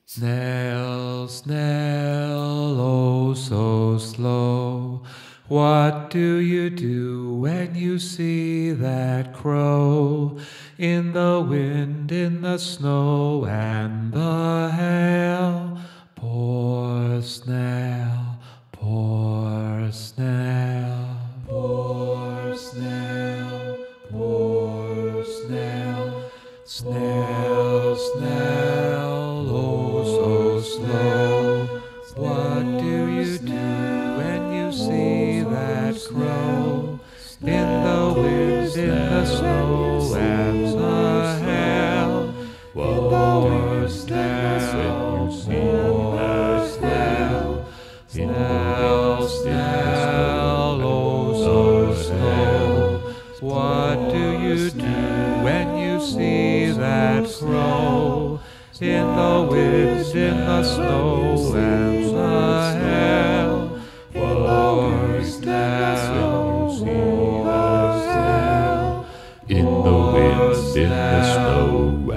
Snail, snail, oh so slow, what do you do when you see that crow? In the wind, in the snow, and the hail. Poor snail, poor snail, poor snail, poor snail. Snail, snail, oh so slow, what do you do when you see that crow? In the wind, in the snow, and the hail. Poor snail, poor snail, snail, snail, oh so slow, what do you do when you see that crow? In the wind, in the snow, and the hail. Poor snail, poor snail, In the wind, in the snow,